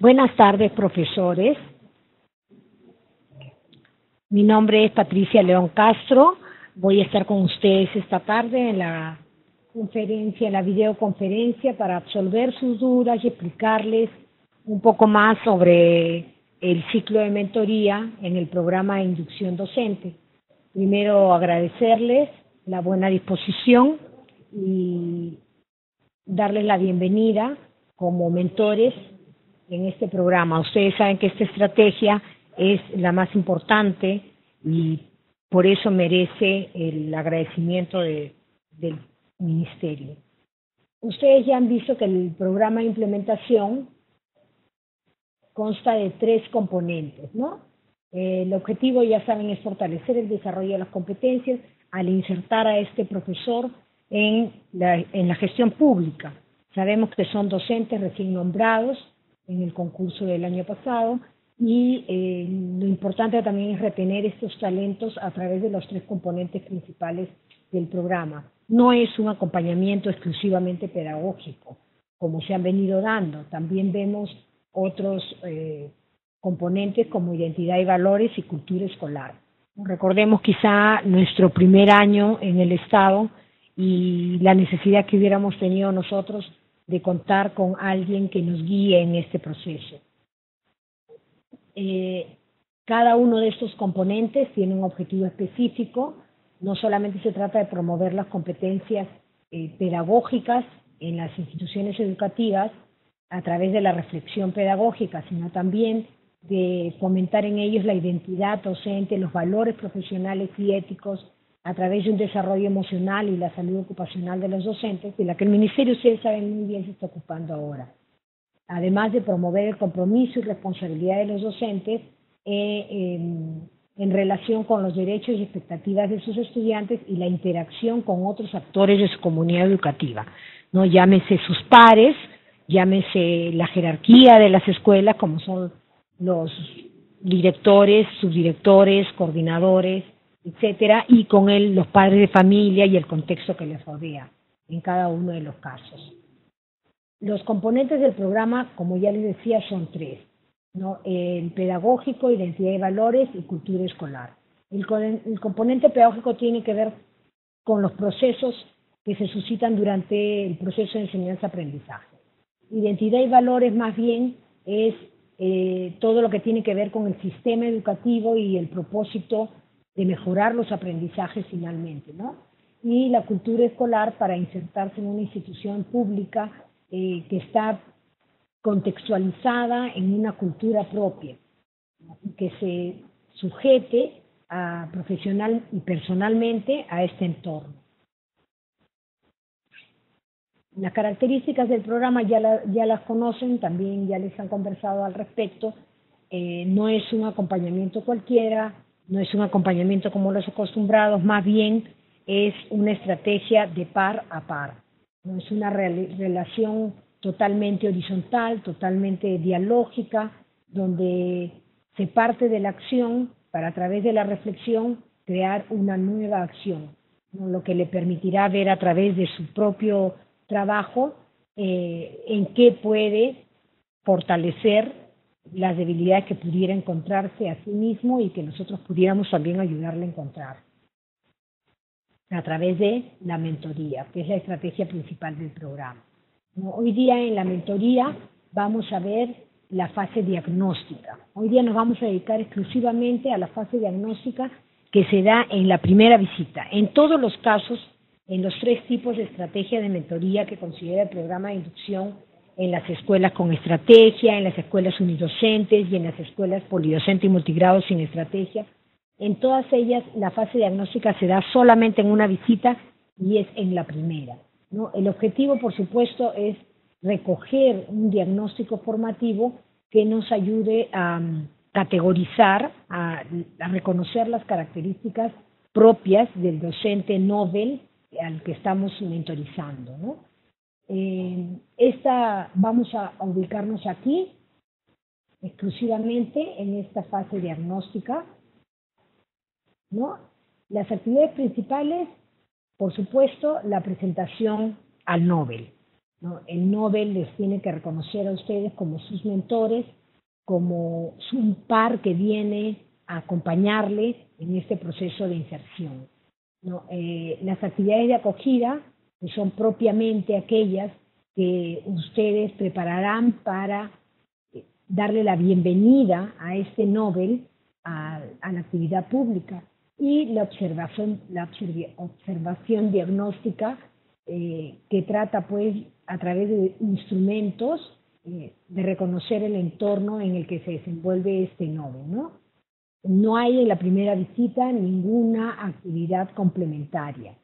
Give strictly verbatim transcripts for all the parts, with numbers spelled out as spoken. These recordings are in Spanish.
Buenas tardes, profesores. Mi nombre es Patricia León Castro. Voy a estar con ustedes esta tarde en la conferencia, en la videoconferencia, para absolver sus dudas y explicarles un poco más sobre el ciclo de mentoría en el programa de inducción docente. Primero, agradecerles la buena disposición y darles la bienvenida como mentores en este programa. Ustedes saben que esta estrategia es la más importante y por eso merece el agradecimiento de, del Ministerio. Ustedes ya han visto que el programa de implementación consta de tres componentes, ¿no? Eh, el objetivo, ya saben, es fortalecer el desarrollo de las competencias al insertar a este profesor en la, en la gestión pública. Sabemos que son docentes recién nombrados en el concurso del año pasado y eh, lo importante también es retener estos talentos a través de los tres componentes principales del programa. No es un acompañamiento exclusivamente pedagógico, como se han venido dando. También vemos otros eh, componentes como identidad y valores y cultura escolar. Recordemos quizá nuestro primer año en el Estado y la necesidad que hubiéramos tenido nosotros de contar con alguien que nos guíe en este proceso. Eh, cada uno de estos componentes tiene un objetivo específico. No solamente se trata de promover las competencias eh, pedagógicas en las instituciones educativas a través de la reflexión pedagógica, sino también de fomentar en ellos la identidad docente, los valores profesionales y éticos a través de un desarrollo emocional y la salud ocupacional de los docentes, de la que el Ministerio, ustedes saben muy bien, se está ocupando ahora. Además de promover el compromiso y responsabilidad de los docentes eh, en, en relación con los derechos y expectativas de sus estudiantes y la interacción con otros actores de su comunidad educativa, ¿no? Llámese sus pares, llámese la jerarquía de las escuelas, como son los directores, subdirectores, coordinadores, etcétera, y con él los padres de familia y el contexto que les rodea en cada uno de los casos. Los componentes del programa, como ya les decía, son tres, ¿no? El pedagógico, identidad y valores y cultura escolar. El, el componente pedagógico tiene que ver con los procesos que se suscitan durante el proceso de enseñanza-aprendizaje. Identidad y valores, más bien, es eh, todo lo que tiene que ver con el sistema educativo y el propósito de mejorar los aprendizajes finalmente, ¿no? Y la cultura escolar, para insertarse en una institución pública eh, que está contextualizada en una cultura propia, ¿no? Y que se sujete a, profesional y personalmente a este entorno. Las características del programa ya, la, ya las conocen, también ya les han conversado al respecto. Eh, no es un acompañamiento cualquiera, no es un acompañamiento como los acostumbrados, más bien es una estrategia de par a par. No es una re relación totalmente horizontal, totalmente dialógica, donde se parte de la acción para, a través de la reflexión, crear una nueva acción, ¿no? Lo que le permitirá ver a través de su propio trabajo eh, en qué puede fortalecer las debilidades que pudiera encontrarse a sí mismo y que nosotros pudiéramos también ayudarle a encontrar a través de la mentoría, que es la estrategia principal del programa. Hoy día en la mentoría vamos a ver la fase diagnóstica. Hoy día nos vamos a dedicar exclusivamente a la fase diagnóstica que se da en la primera visita. En todos los casos, en los tres tipos de estrategia de mentoría que considera el programa de inducción, en las escuelas con estrategia, en las escuelas unidocentes y en las escuelas polidocente y multigrado sin estrategia, en todas ellas la fase diagnóstica se da solamente en una visita y es en la primera, ¿no? El objetivo, por supuesto, es recoger un diagnóstico formativo que nos ayude a categorizar, a, a reconocer las características propias del docente novel al que estamos mentorizando, ¿no? Eh, esta, vamos a ubicarnos aquí, exclusivamente en esta fase diagnóstica, ¿no? Las actividades principales, por supuesto, la presentación al Nobel. ¿no? El Nobel les tiene que reconocer a ustedes como sus mentores, como un par que viene a acompañarle en este proceso de inserción, ¿no? Eh, las actividades de acogida que son propiamente aquellas que ustedes prepararán para darle la bienvenida a este Nobel a, a la actividad pública, y la observación, la observación diagnóstica eh, que trata pues a través de instrumentos eh, de reconocer el entorno en el que se desenvuelve este Nobel, ¿no? No hay en la primera visita ninguna actividad complementaria.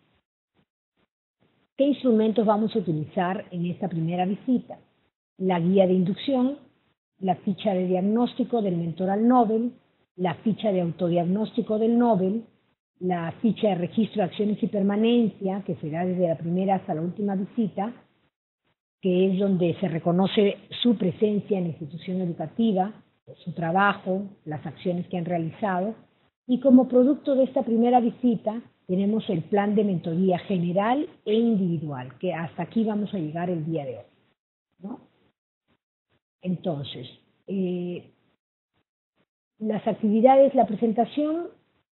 ¿Qué instrumentos vamos a utilizar en esta primera visita? La guía de inducción, la ficha de diagnóstico del mentor al Nobel, la ficha de autodiagnóstico del Nobel, la ficha de registro de acciones y permanencia, que será desde la primera hasta la última visita, que es donde se reconoce su presencia en la institución educativa, su trabajo, las acciones que han realizado, y como producto de esta primera visita tenemos el plan de mentoría general e individual, que hasta aquí vamos a llegar el día de hoy, ¿no? Entonces, eh, las actividades, la presentación,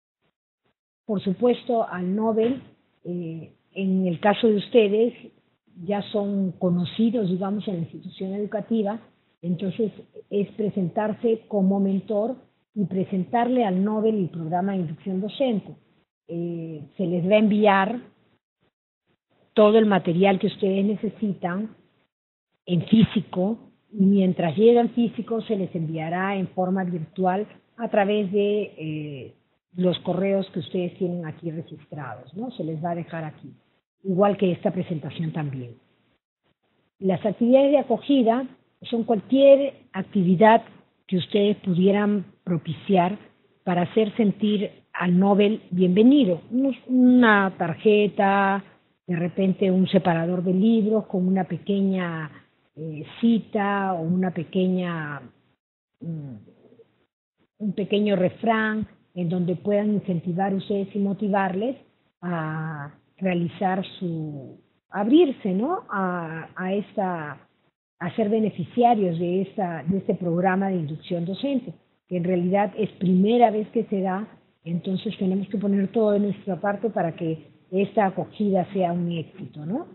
por supuesto, al Nobel, eh, en el caso de ustedes, ya son conocidos, digamos, en la institución educativa, entonces es presentarse como mentor y presentarle al Nobel el programa de inducción docente. Eh, se les va a enviar todo el material que ustedes necesitan en físico, y mientras llega en físico se les enviará en forma virtual a través de eh, los correos que ustedes tienen aquí registrados, ¿no? Se les va a dejar aquí, igual que esta presentación también. Las actividades de acogida son cualquier actividad que ustedes pudieran propiciar para hacer sentir al Nobel bienvenido. Una tarjeta, de repente un separador de libros con una pequeña eh, cita o una pequeña, um, un pequeño refrán en donde puedan incentivar ustedes y motivarles a realizar su, abrirse, ¿no? A, a esta, a ser beneficiarios de esta, de este programa de inducción docente, que en realidad es primera vez que se da, entonces tenemos que poner todo de nuestra parte para que esta acogida sea un éxito, ¿no?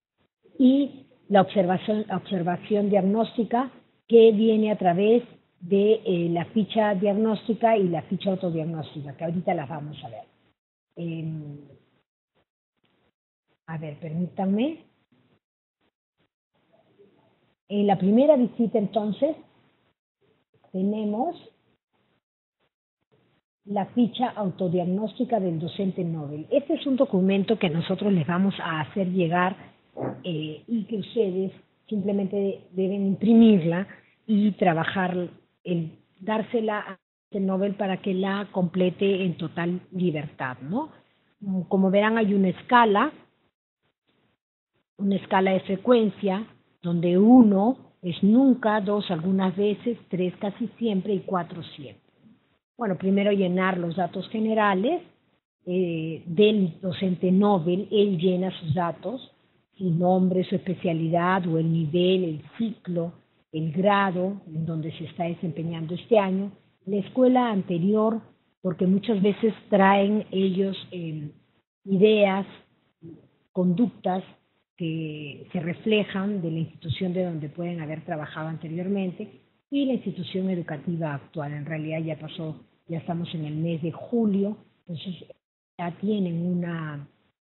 Y la observación, observación diagnóstica, que viene a través de eh, la ficha diagnóstica y la ficha autodiagnóstica, que ahorita las vamos a ver. Eh, a ver, permítanme. En la primera visita, entonces, tenemos la ficha autodiagnóstica del docente Nobel. Este es un documento que nosotros les vamos a hacer llegar eh, y que ustedes simplemente deben imprimirla y trabajar, el, dársela a este Nobel para que la complete en total libertad, ¿no? Como verán, hay una escala, una escala de frecuencia, donde uno es nunca, dos algunas veces, tres casi siempre y cuatro siempre. Bueno, primero llenar los datos generales eh, del docente Nobel. Él llena sus datos, su nombre, su especialidad o el nivel, el ciclo, el grado en donde se está desempeñando este año, la escuela anterior, porque muchas veces traen ellos eh, ideas, conductas que se reflejan de la institución de donde pueden haber trabajado anteriormente y la institución educativa actual. En realidad ya pasó, ya estamos en el mes de julio, entonces ya tienen una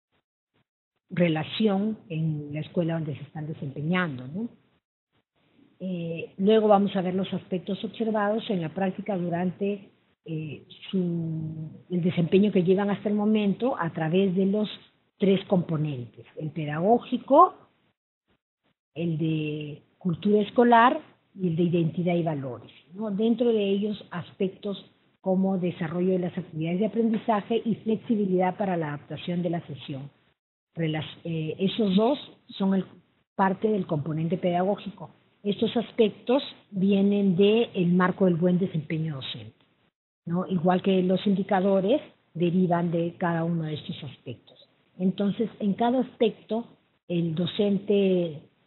relación en la escuela donde se están desempeñando, ¿no? Eh, luego vamos a ver los aspectos observados en la práctica durante eh, su, el desempeño que llevan hasta el momento a través de los tres componentes: el pedagógico, el de cultura escolar y el de identidad y valores, ¿no? Dentro de ellos, aspectos como desarrollo de las actividades de aprendizaje y flexibilidad para la adaptación de la sesión. Relas, eh, esos dos son el, parte del componente pedagógico. Estos aspectos vienen del marco del buen desempeño docente, ¿no? Igual que los indicadores derivan de cada uno de estos aspectos. Entonces, en cada aspecto, el docente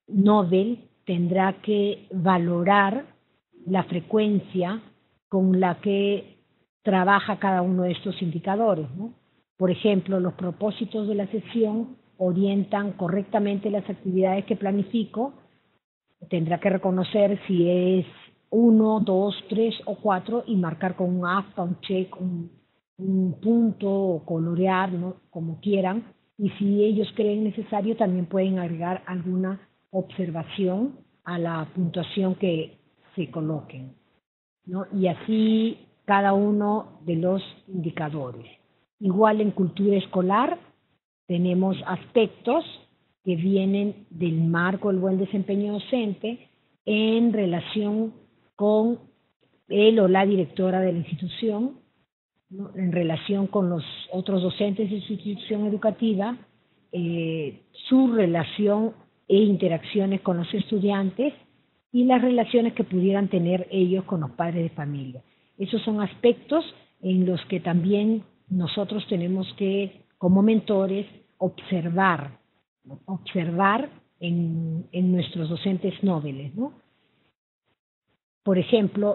Nobel tendrá que valorar la frecuencia con la que trabaja cada uno de estos indicadores, ¿no? Por ejemplo, los propósitos de la sesión orientan correctamente las actividades que planifico. Tendrá que reconocer si es uno, dos, tres o cuatro y marcar con un aspa, un check, un, un punto o colorear, ¿no? Como quieran. Y si ellos creen necesario, también pueden agregar alguna observación a la puntuación que se coloquen, ¿no? Y así cada uno de los indicadores. Igual en cultura escolar tenemos aspectos que vienen del marco del buen desempeño docente en relación con él o la directora de la institución, ¿no? En relación con los otros docentes de su institución educativa, eh, su relación e interacciones con los estudiantes y las relaciones que pudieran tener ellos con los padres de familia. Esos son aspectos en los que también nosotros tenemos que, como mentores, observar, ¿no? observar en, en nuestros docentes nobles, ¿no? Por ejemplo,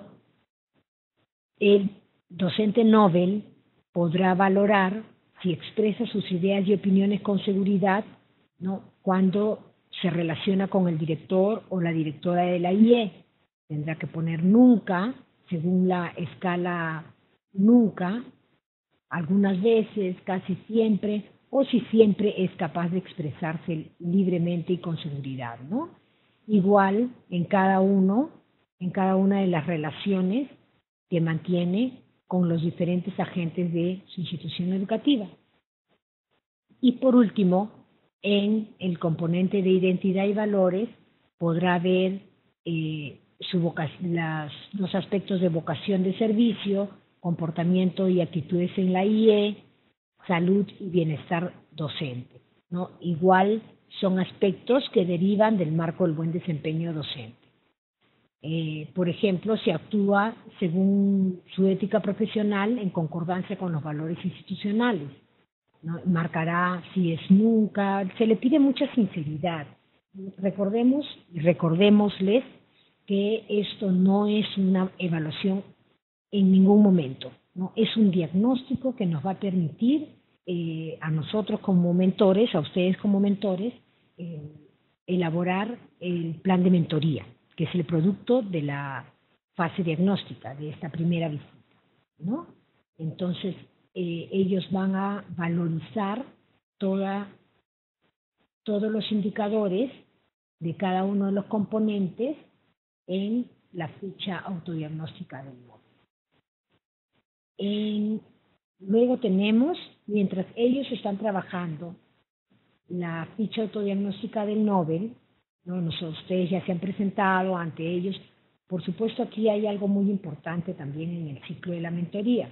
el docente Nobel podrá valorar si expresa sus ideas y opiniones con seguridad, ¿no? Cuando se relaciona con el director o la directora de la I E. Tendrá que poner nunca, según la escala nunca, algunas veces, casi siempre, o si siempre es capaz de expresarse libremente y con seguridad, ¿no? Igual en cada uno, en cada una de las relaciones que mantiene con los diferentes agentes de su institución educativa. Y por último, en el componente de identidad y valores podrá ver eh, su las, los aspectos de vocación de servicio, comportamiento y actitudes en la I E, salud y bienestar docente, ¿no? Igual son aspectos que derivan del marco del buen desempeño docente. Eh, por ejemplo, se actúa según su ética profesional en concordancia con los valores institucionales, ¿no? Marcará si es nunca, se le pide mucha sinceridad. Recordemos y recordémosles que esto no es una evaluación en ningún momento, ¿no? Es un diagnóstico que nos va a permitir eh, a nosotros como mentores, a ustedes como mentores, eh, elaborar el plan de mentoría, que es el producto de la fase diagnóstica, de esta primera visita, ¿no? Entonces, eh, ellos van a valorizar toda, todos los indicadores de cada uno de los componentes en la ficha autodiagnóstica del módulo. En, luego tenemos, mientras ellos están trabajando la ficha autodiagnóstica del Nobel, ¿no? Nosotros, ustedes ya se han presentado ante ellos. Por supuesto, aquí hay algo muy importante también en el ciclo de la mentoría,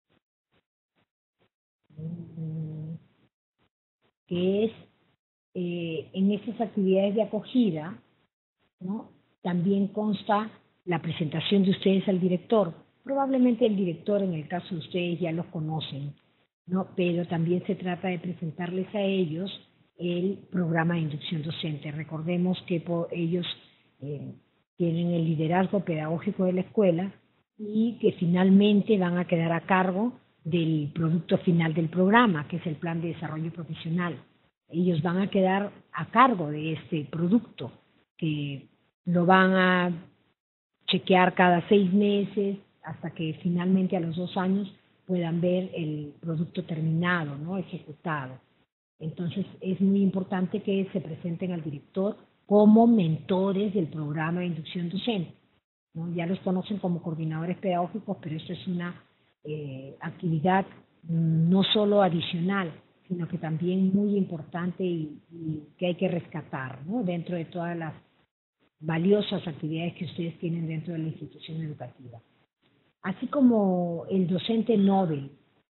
que es eh, en estas actividades de acogida, ¿no? También consta la presentación de ustedes al director. Probablemente el director, en el caso de ustedes, ya los conocen, ¿no? Pero también se trata de presentarles a ellos el programa de inducción docente. Recordemos que por ellos eh, tienen el liderazgo pedagógico de la escuela y que finalmente van a quedar a cargo del producto final del programa, que es el plan de desarrollo profesional. Ellos van a quedar a cargo de este producto, que lo van a chequear cada seis meses hasta que finalmente a los dos años puedan ver el producto terminado, ¿no? Ejecutado. Entonces es muy importante que se presenten al director como mentores del programa de inducción docente, ¿no? Ya los conocen como coordinadores pedagógicos, pero esto es una eh, actividad no solo adicional, sino que también muy importante y, y que hay que rescatar, ¿no? Dentro de todas las valiosas actividades que ustedes tienen dentro de la institución educativa. Así como el docente Nobel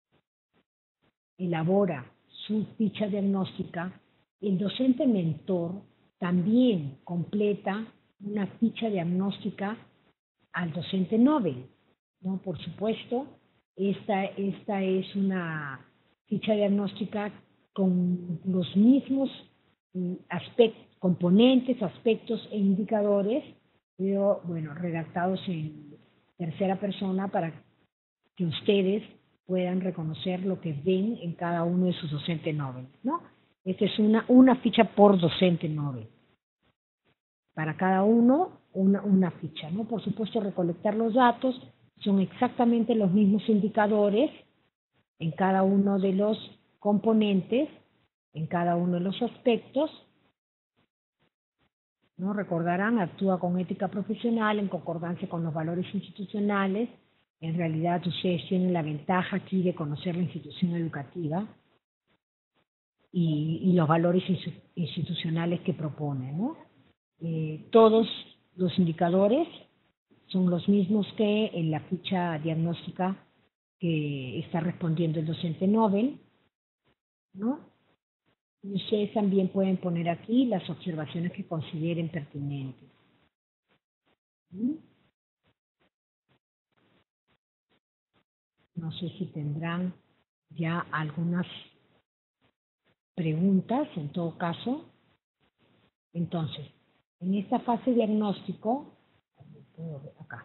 elabora su ficha diagnóstica, el docente mentor también completa una ficha diagnóstica al docente Nobel, ¿no? Por supuesto, esta, esta es una ficha diagnóstica con los mismos aspectos, componentes, aspectos e indicadores, pero bueno, redactados en tercera persona para que ustedes puedan reconocer lo que ven en cada uno de sus docentes Nobel, ¿no? Esta es una, una ficha por docente Nobel. Para cada uno, una, una ficha, ¿no? Por supuesto, recolectar los datos, son exactamente los mismos indicadores en cada uno de los componentes, en cada uno de los aspectos, ¿no? Recordarán, actúa con ética profesional en concordancia con los valores institucionales. En realidad ustedes tienen la ventaja aquí de conocer la institución educativa y, y los valores institucionales que propone, ¿no? Eh, todos los indicadores son los mismos que en la ficha diagnóstica que está respondiendo el docente Nobel, ¿no? Y ustedes también pueden poner aquí las observaciones que consideren pertinentes. ¿Mm? No sé si tendrán ya algunas preguntas, en todo caso. Entonces, en esta fase diagnóstico, acá,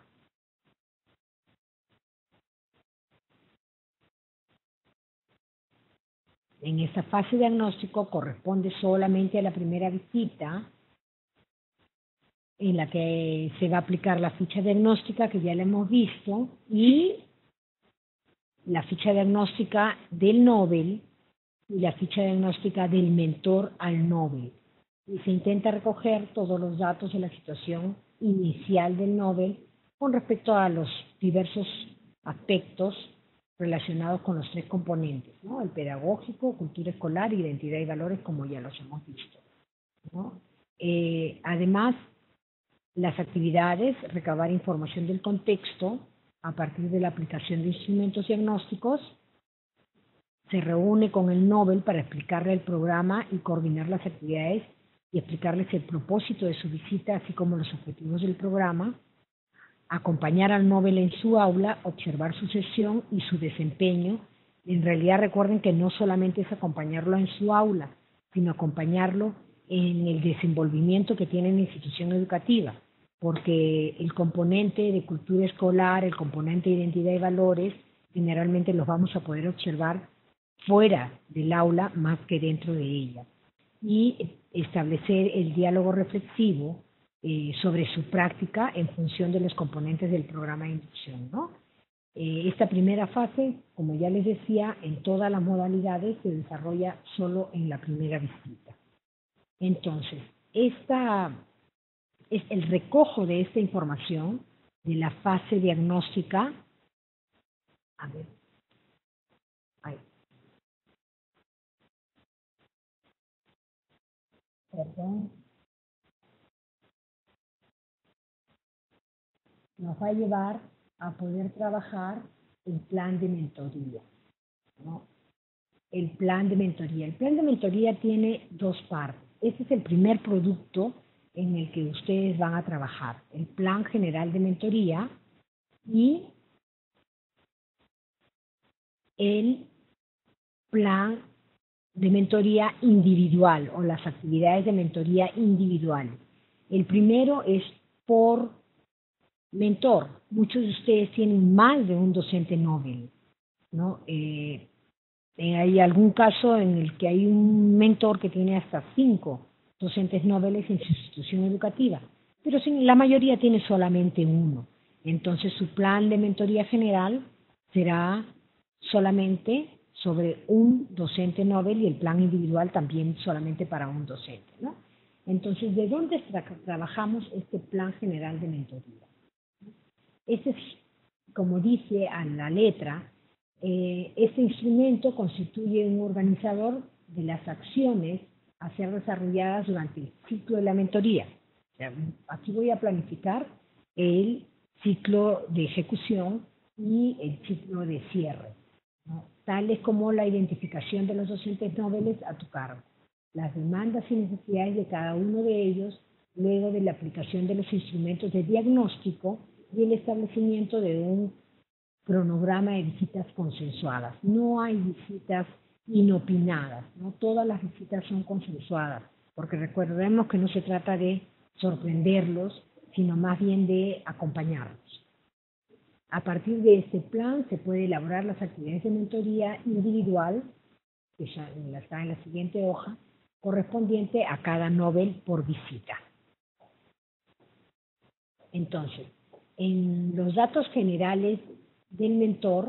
en esta fase diagnóstico corresponde solamente a la primera visita, en la que se va a aplicar la ficha diagnóstica, que ya la hemos visto, y la ficha diagnóstica del Nobel y la ficha diagnóstica del mentor al Nobel. Y se intenta recoger todos los datos de la situación inicial del Nobel con respecto a los diversos aspectos relacionados con los tres componentes, ¿no? El pedagógico, cultura escolar, identidad y valores, como ya los hemos visto, ¿no? Eh, además, las actividades, recabar información del contexto a partir de la aplicación de instrumentos diagnósticos, se reúne con el Nobel para explicarle el programa y coordinar las actividades y explicarles el propósito de su visita, así como los objetivos del programa, acompañar al Nobel en su aula, observar su sesión y su desempeño. En realidad recuerden que no solamente es acompañarlo en su aula, sino acompañarlo en el desenvolvimiento que tiene en la institución educativa, porque el componente de cultura escolar, el componente de identidad y valores, generalmente los vamos a poder observar fuera del aula más que dentro de ella. Y establecer el diálogo reflexivo eh, sobre su práctica en función de los componentes del programa de inducción, ¿no? Eh, esta primera fase, como ya les decía, en todas las modalidades se desarrolla solo en la primera visita. Entonces, esta es el recojo de esta información de la fase diagnóstica. A ver, ahí. Perdón. Nos va a llevar a poder trabajar el plan de mentoría, ¿no? El plan de mentoría. El plan de mentoría tiene dos partes. Este es el primer producto en el que ustedes van a trabajar. El plan general de mentoría y el plan de mentoría individual o las actividades de mentoría individual. El primero es por mentor. Muchos de ustedes tienen más de un docente Nobel, ¿no? Eh, hay algún caso en el que hay un mentor que tiene hasta cinco docentes Nobel en su institución educativa, pero la mayoría tiene solamente uno. Entonces su plan de mentoría general será solamente sobre un docente Nobel y el plan individual también solamente para un docente, ¿no? Entonces, ¿de dónde tra trabajamos este plan general de mentoría? Este es, como dice a la letra, eh, este instrumento constituye un organizador de las acciones a ser desarrolladas durante el ciclo de la mentoría. O sea, aquí voy a planificar el ciclo de ejecución y el ciclo de cierre, ¿no? Tales como la identificación de los docentes Nobel a tu cargo, las demandas y necesidades de cada uno de ellos, luego de la aplicación de los instrumentos de diagnóstico y el establecimiento de un cronograma de visitas consensuadas. No hay visitas inopinadas, ¿no? Todas las visitas son consensuadas. porque recordemos que no se trata de sorprenderlos, sino más bien de acompañarlos. A partir de este plan se puede elaborar las actividades de mentoría individual, que ya está en la siguiente hoja, correspondiente a cada Nobel por visita. Entonces, en los datos generales del mentor,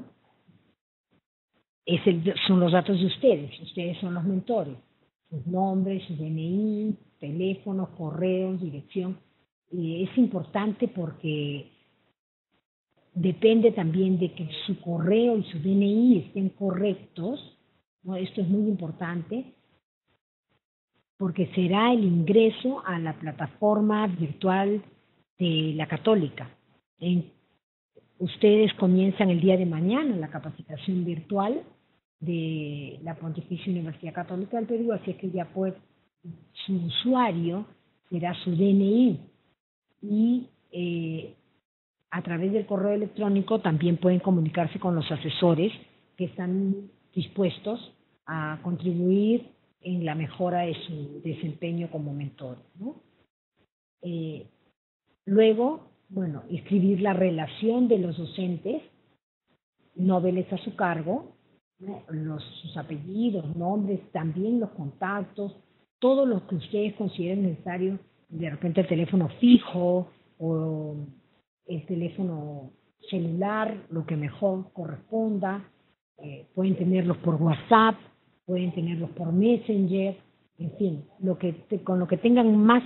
es el, son los datos de ustedes, ustedes son los mentores, sus nombres, su D N I, teléfonos, correos, dirección. Y es importante porque depende también de que su correo y su D N I estén correctos, ¿no? Esto es muy importante porque será el ingreso a la plataforma virtual de la Católica. En, ustedes comienzan el día de mañana la capacitación virtual de la Pontificia Universidad Católica del Perú, así es que ya pues su usuario será su D N I y eh, a través del correo electrónico también pueden comunicarse con los asesores que están dispuestos a contribuir en la mejora de su desempeño como mentor, ¿no? Eh, luego, bueno, escribir la relación de los docentes, Nobeles a su cargo, ¿no? Los, sus apellidos, nombres, también los contactos, todo lo que ustedes consideren necesario, de repente el teléfono fijo o el teléfono celular, lo que mejor corresponda, eh, pueden tenerlos por WhatsApp, pueden tenerlos por Messenger, en fin, lo que te, con lo que tengan más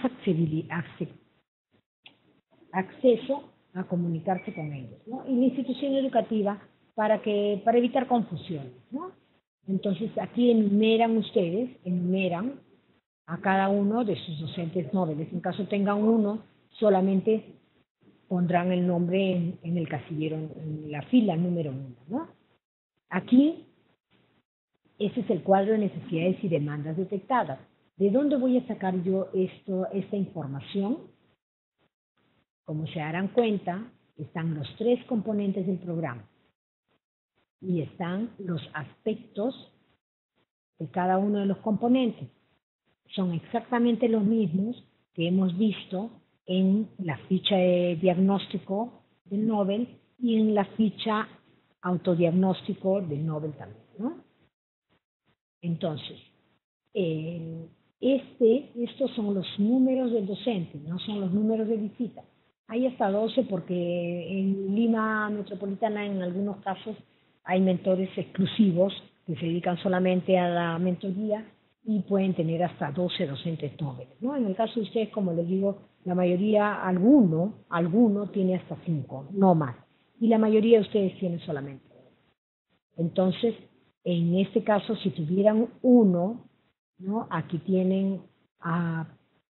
acceso a comunicarse con ellos, ¿no? Y la institución educativa para, que, para evitar confusiones, ¿no? Entonces aquí enumeran ustedes, enumeran a cada uno de sus docentes Nobeles. En caso tengan uno, solamente pondrán el nombre en, en el casillero, en la fila número uno, ¿no? Aquí, ese es el cuadro de necesidades y demandas detectadas. ¿De dónde voy a sacar yo esto, esta información? Como se darán cuenta, están los tres componentes del programa y están los aspectos de cada uno de los componentes. Son exactamente los mismos que hemos visto en la ficha de diagnóstico del Nobel y en la ficha autodiagnóstico del Nobel también, ¿no? Entonces, eh, este, estos son los números del docente, no son los números de visita. Hay hasta doce porque en Lima Metropolitana en algunos casos hay mentores exclusivos que se dedican solamente a la mentoría y pueden tener hasta doce docentes Nobel, ¿no? En el caso de ustedes, como les digo, la mayoría, alguno, alguno tiene hasta cinco, no más. Y la mayoría de ustedes tienen solamente. Entonces, en este caso, si tuvieran uno, ¿no? Aquí tienen a,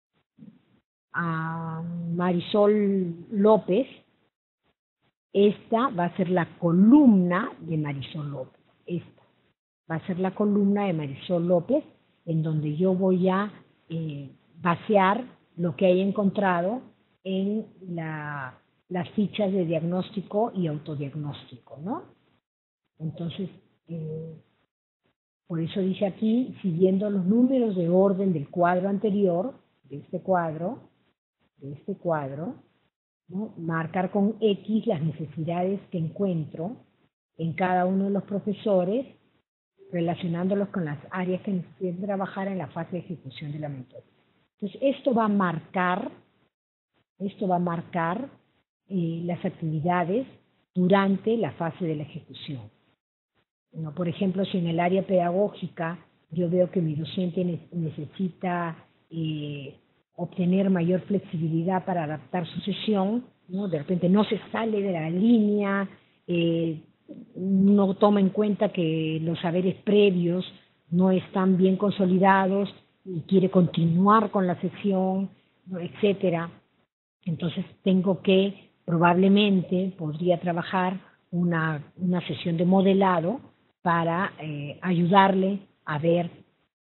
a Marisol López. Esta va a ser la columna de Marisol López. Esta va a ser la columna de Marisol López, en donde yo voy a eh, vaciar lo que hay encontrado en la, las fichas de diagnóstico y autodiagnóstico, ¿no? Entonces, eh, por eso dice aquí, siguiendo los números de orden del cuadro anterior, de este cuadro, de este cuadro, ¿no? Marcar con X las necesidades que encuentro en cada uno de los profesores, relacionándolos con las áreas que necesitan trabajar en la fase de ejecución de la mentoría. Entonces, esto va a marcar, esto va a marcar eh, las actividades durante la fase de la ejecución. ¿No? Por ejemplo, si en el área pedagógica yo veo que mi docente ne necesita eh, obtener mayor flexibilidad para adaptar su sesión, ¿no? De repente no se sale de la línea, eh, no toma en cuenta que los saberes previos no están bien consolidados y quiere continuar con la sesión, ¿no? Etcétera. Entonces tengo que, probablemente, podría trabajar una, una sesión de modelado para eh, ayudarle a ver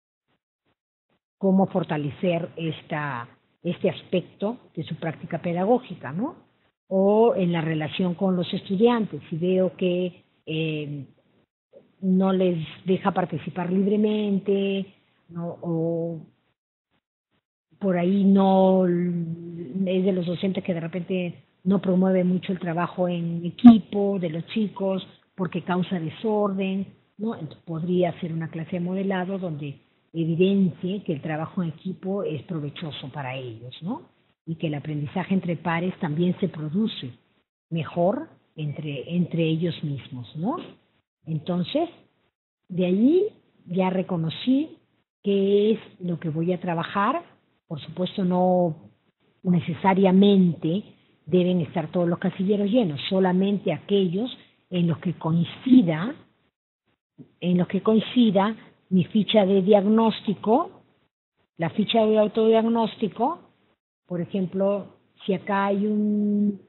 cómo fortalecer esta, este aspecto de su práctica pedagógica, ¿no? O en la relación con los estudiantes, si veo que eh, no les deja participar libremente, ¿no? o, por ahí no es de los docentes que de repente no promueve mucho el trabajo en equipo de los chicos porque causa desorden, ¿no? Entonces podría ser una clase de modelado donde evidencie que el trabajo en equipo es provechoso para ellos, ¿no? Y que el aprendizaje entre pares también se produce mejor entre, entre ellos mismos, ¿no? Entonces, de ahí ya reconocí qué es lo que voy a trabajar. Por supuesto, no necesariamente deben estar todos los casilleros llenos, solamente aquellos en los que coincida, en los que coincida mi ficha de diagnóstico, la ficha de autodiagnóstico. Por ejemplo, si acá hay un,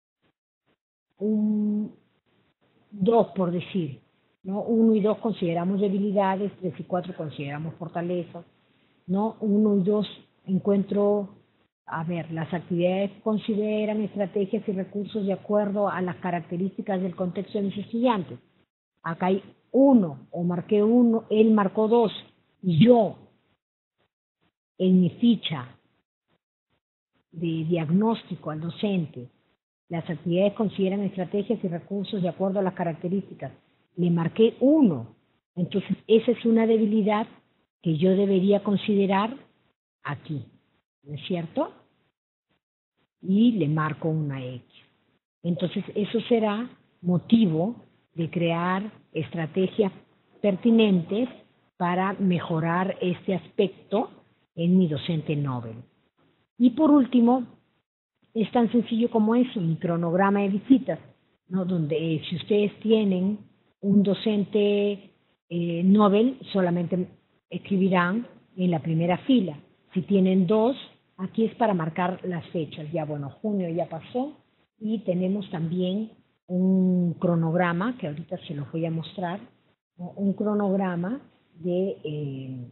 un dos, por decir, ¿no? Uno y dos consideramos debilidades, tres y cuatro consideramos fortalezas, ¿no? Uno y dos encuentro, a ver, las actividades consideran estrategias y recursos de acuerdo a las características del contexto de mis estudiantes. Acá hay uno, o marqué uno, él marcó dos, y yo, en mi ficha de diagnóstico al docente, las actividades consideran estrategias y recursos de acuerdo a las características. Le marqué uno. Entonces, esa es una debilidad que yo debería considerar aquí, ¿no es cierto? Y le marco una X. Entonces, eso será motivo de crear estrategias pertinentes para mejorar este aspecto en mi docente Nobel. Y por último, es tan sencillo como eso, un cronograma de visitas, ¿no? Donde eh, si ustedes tienen un docente eh, Nobel, solamente escribirán en la primera fila. Si tienen dos, aquí es para marcar las fechas. Ya bueno, junio ya pasó y tenemos también un cronograma, que ahorita se los voy a mostrar, ¿no? Un cronograma de eh,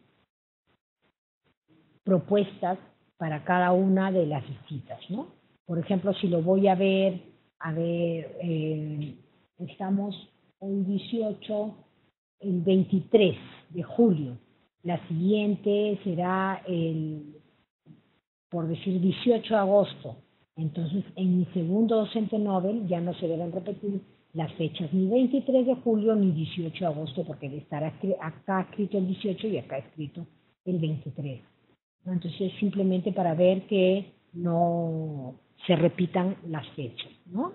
propuestas para cada una de las visitas, ¿no? Por ejemplo, si lo voy a ver, a ver, eh, estamos hoy dieciocho, el veintitrés de julio. La siguiente será el, por decir, dieciocho de agosto. Entonces, en mi segundo docente Nobel ya no se deben repetir las fechas ni veintitrés de julio ni dieciocho de agosto, porque debe estar acá escrito el dieciocho y acá escrito el veintitrés. Entonces, simplemente para ver que no se repitan las fechas, ¿no?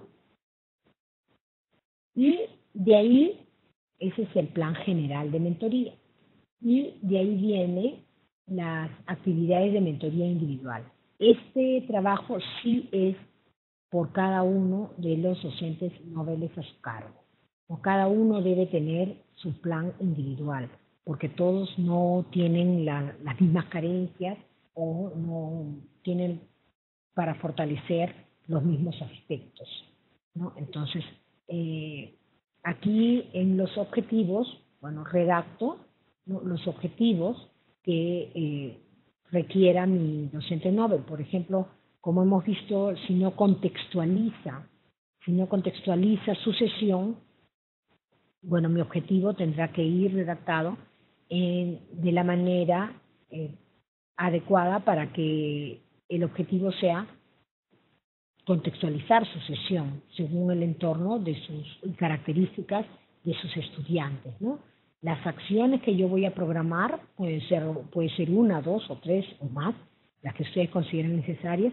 Y de ahí, ese es el plan general de mentoría. Y de ahí vienen las actividades de mentoría individual. Este trabajo sí es por cada uno de los docentes Nobeles a su cargo. O cada uno debe tener su plan individual, porque todos no tienen la, las mismas carencias o no tienen para fortalecer los mismos aspectos, ¿no? Entonces, eh, aquí en los objetivos, bueno, redacto, ¿no?, los objetivos que eh, requiera mi docente Nobel. Por ejemplo, como hemos visto, si no contextualiza, si no contextualiza su sesión, bueno, mi objetivo tendrá que ir redactado en, de la manera eh, adecuada para que el objetivo sea contextualizar su sesión según el entorno de sus características de sus estudiantes, ¿no? Las acciones que yo voy a programar pueden ser, puede ser una, dos o tres o más, las que ustedes consideren necesarias.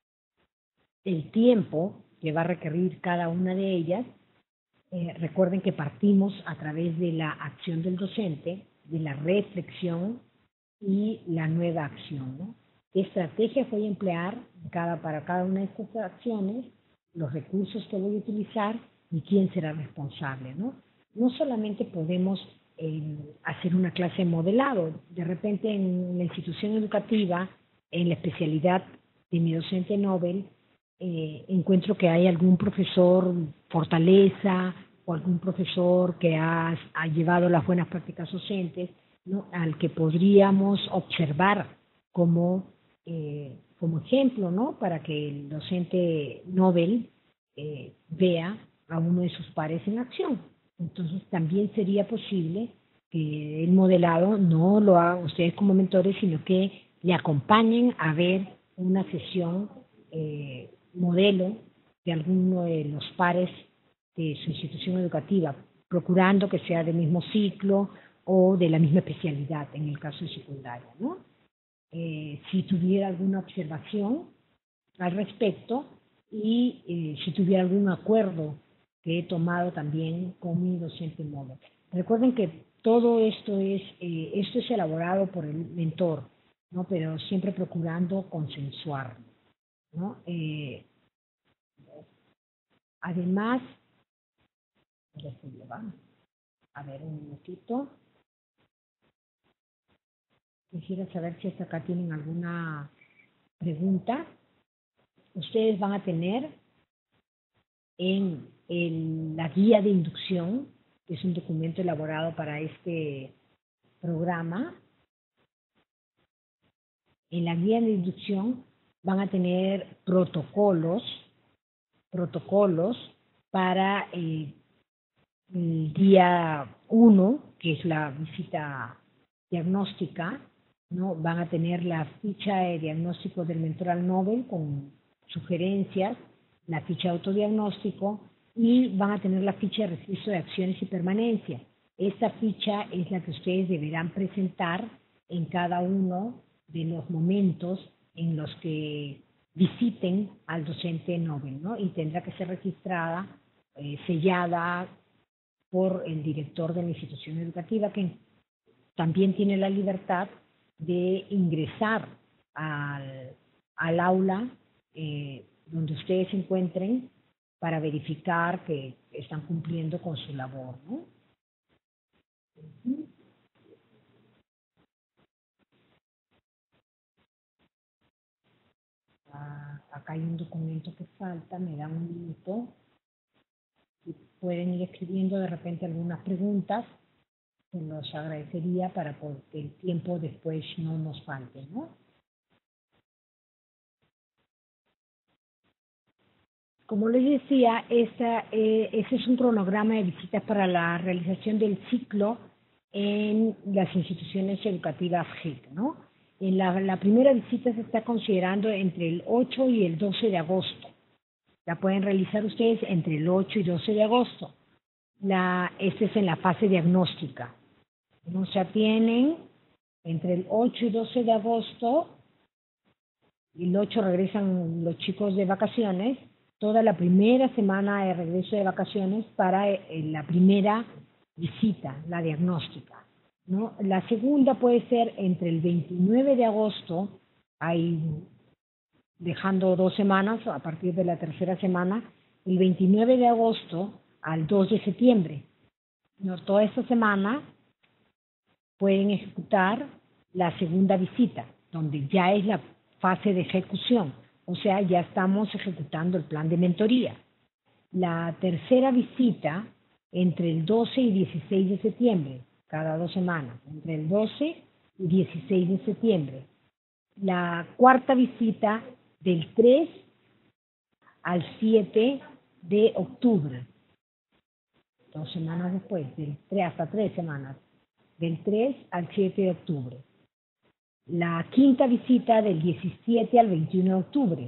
El tiempo que va a requerir cada una de ellas. Eh, recuerden que partimos a través de la acción del docente, de la reflexión y la nueva acción, ¿no? ¿Qué estrategias voy a emplear cada, para cada una de estas acciones? Los recursos que voy a utilizar y quién será responsable, ¿no? No solamente podemos eh, hacer una clase de modelado. De repente en la institución educativa, en la especialidad de mi docente Nobel, eh, encuentro que hay algún profesor fortaleza o algún profesor que ha, ha llevado las buenas prácticas docentes, ¿no?, al que podríamos observar como, eh, como ejemplo, ¿no?, para que el docente Nobel eh, vea a uno de sus pares en acción. Entonces también sería posible que el modelado no lo hagan ustedes como mentores, sino que le acompañen a ver una sesión eh, modelo de alguno de los pares de su institución educativa, procurando que sea del mismo ciclo o de la misma especialidad en el caso de secundaria, ¿no? Eh, si tuviera alguna observación al respecto y eh, si tuviera algún acuerdo que he tomado también con mi docente móvil. Recuerden que todo esto es, eh, esto es elaborado por el mentor, ¿no? Pero siempre procurando consensuar, ¿no? Eh, además, a ver un minutito. Quisiera saber si hasta acá tienen alguna pregunta. Ustedes van a tener en el, la guía de inducción, que es un documento elaborado para este programa. En la guía de inducción van a tener protocolos, protocolos para eh, el día uno, que es la visita diagnóstica, ¿no? Van a tener la ficha de diagnóstico del mentoral Nobel con sugerencias, la ficha de autodiagnóstico y van a tener la ficha de registro de acciones y permanencia. Esta ficha es la que ustedes deberán presentar en cada uno de los momentos en los que visiten al docente Nobel, ¿no? Y tendrá que ser registrada, eh, sellada por el director de la institución educativa, que también tiene la libertad de ingresar al, al aula eh, donde ustedes se encuentren para verificar que están cumpliendo con su labor, ¿no? Ah, acá hay un documento que falta, me da un minuto. Si pueden ir escribiendo de repente algunas preguntas, se los agradecería para que el tiempo después no nos falte, ¿no? Como les decía, esta, eh, ese es un cronograma de visitas para la realización del ciclo en las instituciones educativas G I C, ¿no? En la, la primera visita se está considerando entre el ocho y el doce de agosto. La pueden realizar ustedes entre el ocho y doce de agosto. La, esta es en la fase diagnóstica. ¿No? Se tienen entre el ocho y doce de agosto, y el ocho regresan los chicos de vacaciones, toda la primera semana de regreso de vacaciones para eh, la primera visita, la diagnóstica, ¿no? La segunda puede ser entre el veintinueve de agosto, ahí dejando dos semanas, a partir de la tercera semana, el veintinueve de agosto al dos de septiembre. ¿No? Toda esta semana pueden ejecutar la segunda visita, donde ya es la fase de ejecución, o sea, ya estamos ejecutando el plan de mentoría. La tercera visita entre el doce y dieciséis de septiembre, cada dos semanas, entre el doce y dieciséis de septiembre. La cuarta visita del tres al siete de octubre, dos semanas después, del tres hasta tres semanas, del tres al siete de octubre. La quinta visita del diecisiete al veintiuno de octubre.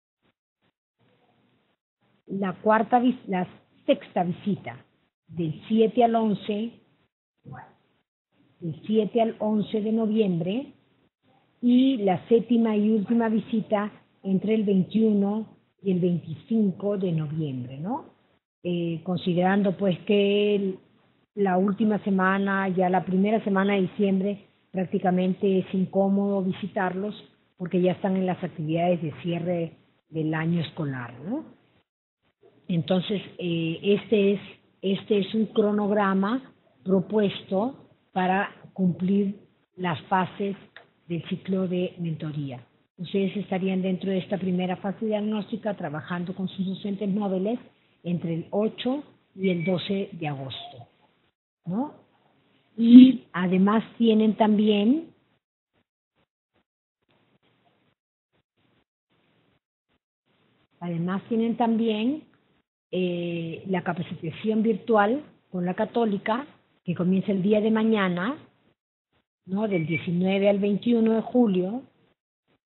La cuarta, la sexta visita del siete al once, del siete al once de noviembre, y la séptima y última visita entre el veintiuno y el veinticinco de noviembre, ¿no? Eh, considerando pues que el, la última semana, ya la primera semana de diciembre, prácticamente es incómodo visitarlos porque ya están en las actividades de cierre del año escolar, ¿no? Entonces, eh, este, es, este es un cronograma propuesto para cumplir las fases del ciclo de mentoría. Ustedes estarían dentro de esta primera fase diagnóstica trabajando con sus docentes móviles entre el ocho y el doce de agosto, ¿no? Y además tienen también además tienen también eh, la capacitación virtual con la Católica, que comienza el día de mañana, ¿no? Del diecinueve al veintiuno de julio,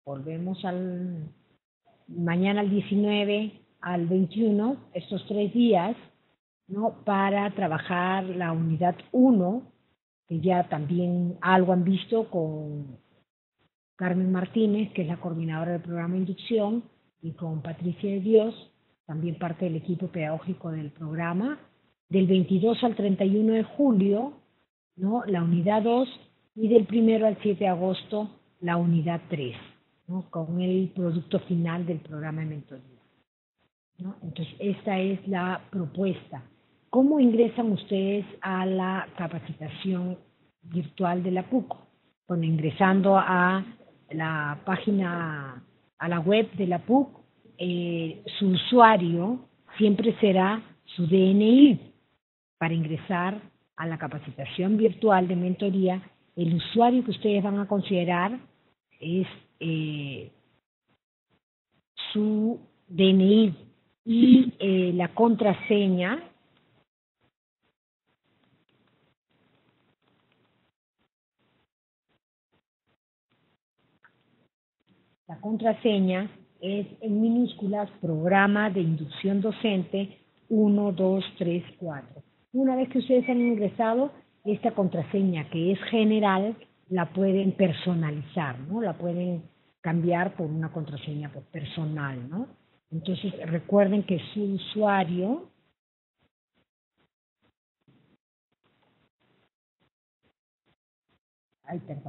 volvemos al mañana al diecinueve al veintiuno, estos tres días, ¿no? Para trabajar la unidad uno, que ya también algo han visto con Carmen Martínez, que es la coordinadora del programa de inducción, y con Patricia de Dios, también parte del equipo pedagógico del programa. Del veintidós al treinta y uno de julio, ¿no? La unidad dos, y del primero al siete de agosto, la unidad tres, ¿no? Con el producto final del programa de mentoría, ¿no? Entonces, esta es la propuesta. ¿Cómo ingresan ustedes a la capacitación virtual de la P U C? Bueno, ingresando a la página, a la web de la P U C, eh, su usuario siempre será su D N I. Para ingresar a la capacitación virtual de mentoría, el usuario que ustedes van a considerar es eh, su D N I y eh, la contraseña la contraseña es en minúsculas programa de inducción docente uno, dos, tres, cuatro. Una vez que ustedes han ingresado, esta contraseña que es general la pueden personalizar, ¿no? La pueden cambiar por una contraseña personal, ¿no? Entonces recuerden que su usuario ay, perdón.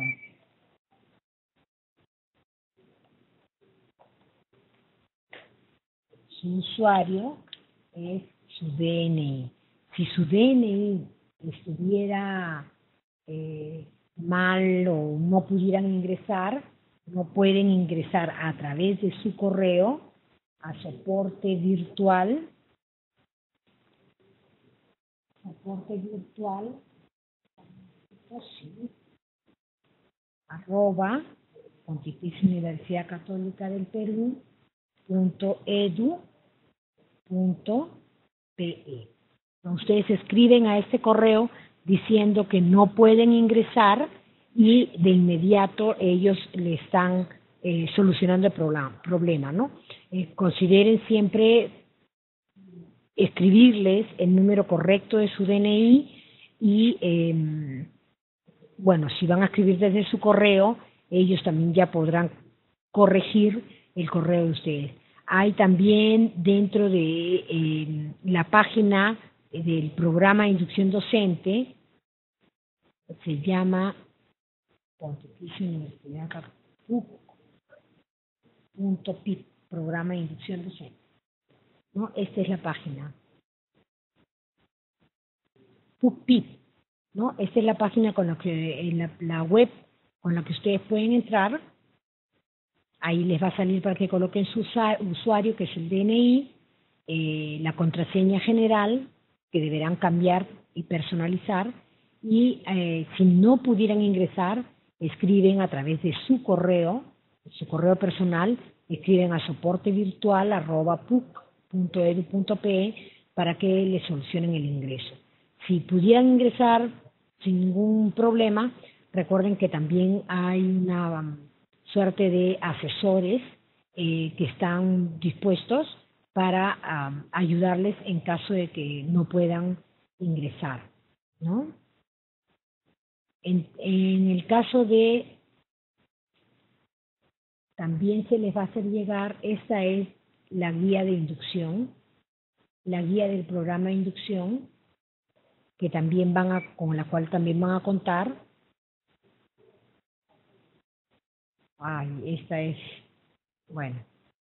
Su usuario es su D N I. Si su D N I estuviera eh, mal o no pudieran ingresar, no pueden ingresar a través de su correo a soporte virtual, soporte virtual, oh, sí, arroba Pontificia Universidad Católica del Perú punto edu punto pe. Ustedes escriben a este correo diciendo que no pueden ingresar y de inmediato ellos le están eh, solucionando el problema, problema ¿no? Eh, consideren siempre escribirles el número correcto de su D N I y, eh, bueno, si van a escribir desde su correo, ellos también ya podrán corregir el correo de ustedes. Hay también dentro de eh, la página del programa de inducción docente, se llama Pontificia Universidad punto pip, programa de inducción docente, ¿no? Esta es la página. P U C P I P, ¿no? Esta es la página con la que, en la, la web con la que ustedes pueden entrar. Ahí les va a salir para que coloquen su usuario, que es el D N I, eh, la contraseña general, que deberán cambiar y personalizar, y eh, si no pudieran ingresar, escriben a través de su correo, su correo personal, escriben a soporte virtual arroba puc punto edu punto pe para que les solucionen el ingreso. Si pudieran ingresar sin ningún problema, recuerden que también hay una um, suerte de asesores eh, que están dispuestos para um, ayudarles en caso de que no puedan ingresar, ¿no? En, en el caso de, también se les va a hacer llegar, esta es la guía de inducción, la guía del programa de inducción, que también van a, con la cual también van a contar. Ay, esta es, bueno.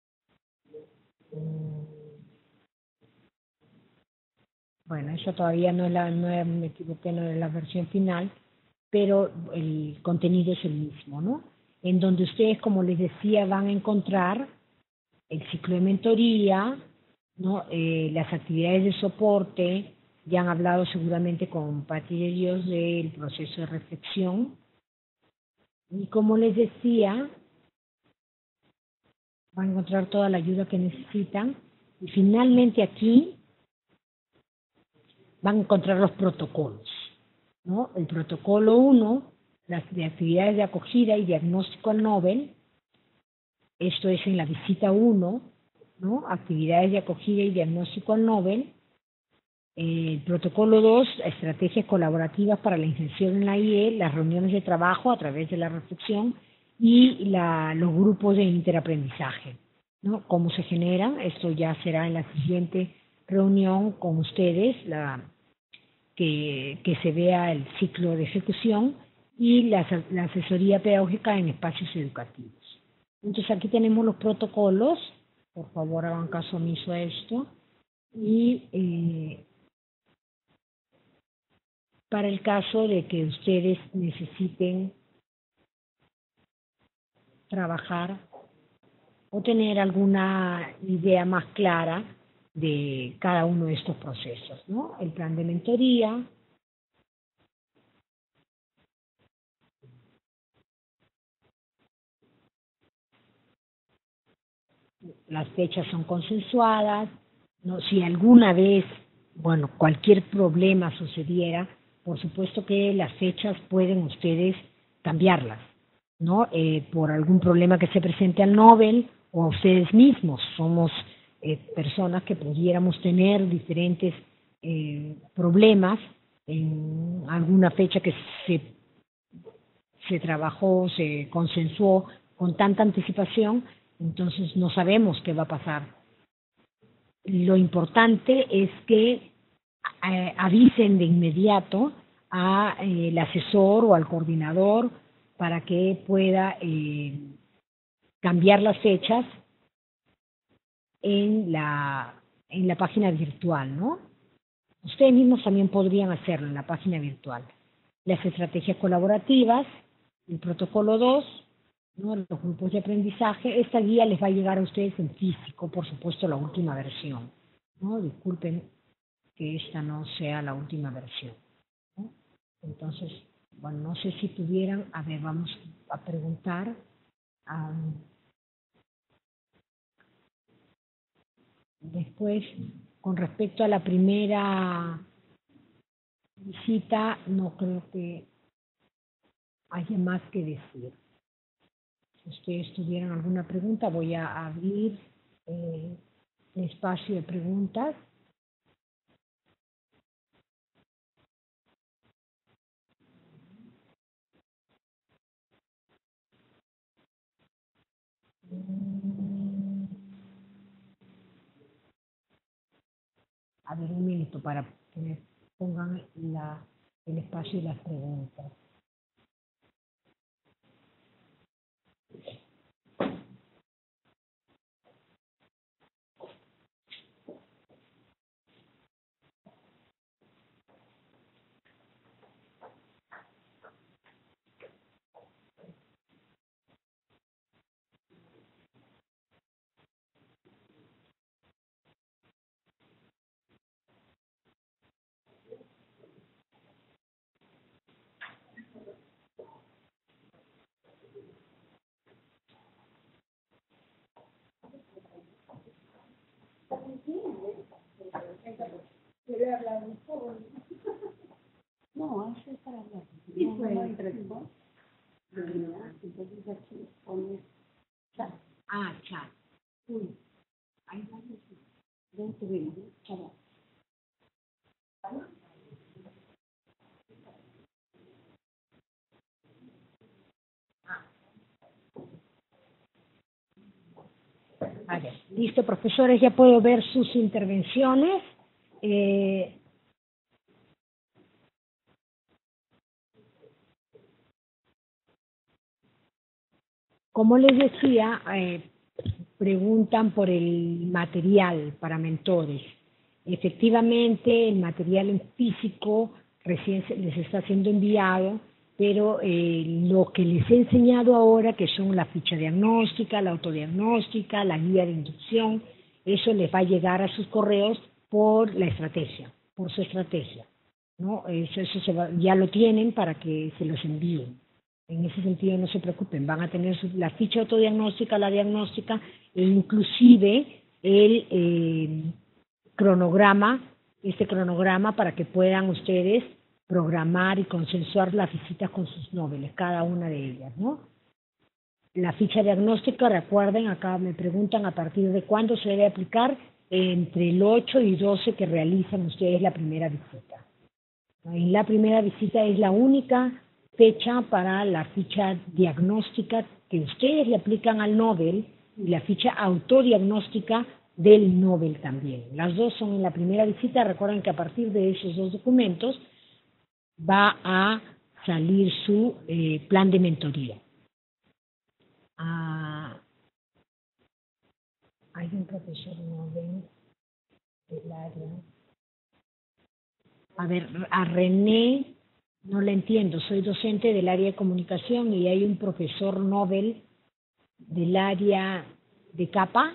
Bueno, eso todavía no es la, no es, me equivoqué, no es la versión final, pero el contenido es el mismo, ¿no? En donde ustedes, como les decía, van a encontrar el ciclo de mentoría, ¿no? Eh, las actividades de soporte, ya han hablado seguramente con Pati de Dios del proceso de reflexión, y como les decía, van a encontrar toda la ayuda que necesitan, y finalmente aquí van a encontrar los protocolos, ¿no? El protocolo uno, las de actividades de acogida y diagnóstico al Nobel, Esto es en la visita uno, ¿no? Actividades de acogida y diagnóstico al Nobel. El protocolo dos, estrategias colaborativas para la inserción en la I E, las reuniones de trabajo a través de la reflexión y la, los grupos de interaprendizaje, ¿no? ¿Cómo se generan? Esto ya será en la siguiente reunión con ustedes, la, que, que se vea el ciclo de ejecución y la, la asesoría pedagógica en espacios educativos. Entonces aquí tenemos los protocolos, por favor hagan caso omiso a esto, y eh, para el caso de que ustedes necesiten trabajar o tener alguna idea más clara de cada uno de estos procesos, ¿no? El plan de mentoría, las fechas son consensuadas, ¿no? Si alguna vez, bueno, cualquier problema sucediera, por supuesto que las fechas pueden ustedes cambiarlas, ¿no? Eh, por algún problema que se presente al Nobel o a ustedes mismos. Somos eh, personas que pudiéramos tener diferentes eh, problemas en alguna fecha que se, se trabajó, se consensuó con tanta anticipación, entonces no sabemos qué va a pasar. Lo importante es que eh, avisen de inmediato al asesor o al coordinador para que pueda eh, cambiar las fechas en la, en la página virtual, ¿no? Ustedes mismos también podrían hacerlo en la página virtual. Las estrategias colaborativas, el protocolo dos, ¿no? Los grupos de aprendizaje. Esta guía les va a llegar a ustedes en físico, por supuesto, la última versión, ¿no? Disculpen que esta no sea la última versión, ¿no? Entonces, bueno, no sé si tuvieran, a ver, vamos a preguntar. Um, después, con respecto a la primera visita, no creo que haya más que decir. Si ustedes tuvieran alguna pregunta, voy a abrir eh, el espacio de preguntas. A ver, un minuto para que me pongan la, el espacio y las preguntas. ¿Quiere hablar un poco? No, eso es para hablar. Sí, no, pues, no hay respuesta. Entonces aquí pones chat. Ah, chat. Uy, ahí va a decir. Dentro de chat. A ver, listo, profesores, ya puedo ver sus intervenciones. Eh, como les decía, eh, preguntan por el material para mentores. Efectivamente, el material en físico recién les está siendo enviado, pero eh, lo que les he enseñado ahora, que son la ficha diagnóstica, la autodiagnóstica, la guía de inducción, eso les va a llegar a sus correos por la estrategia, por su estrategia, ¿no? Eso, eso se va, ya lo tienen para que se los envíen. En ese sentido no se preocupen, van a tener su, la ficha autodiagnóstica, la diagnóstica e inclusive el eh, cronograma, este cronograma para que puedan ustedes programar y consensuar las visitas con sus noveles, cada una de ellas, ¿no? La ficha diagnóstica, recuerden, acá me preguntan a partir de cuándo se debe aplicar, entre el ocho y doce que realizan ustedes la primera visita. En la primera visita es la única fecha para la ficha diagnóstica que ustedes le aplican al Nobel y la ficha autodiagnóstica del Nobel también. Las dos son en la primera visita. Recuerden que a partir de esos dos documentos va a salir su eh, plan de mentoría. Ah, hay un profesor Nobel del área. A ver, a René no le entiendo. Soy docente del área de comunicación y hay un profesor Nobel del área de capa.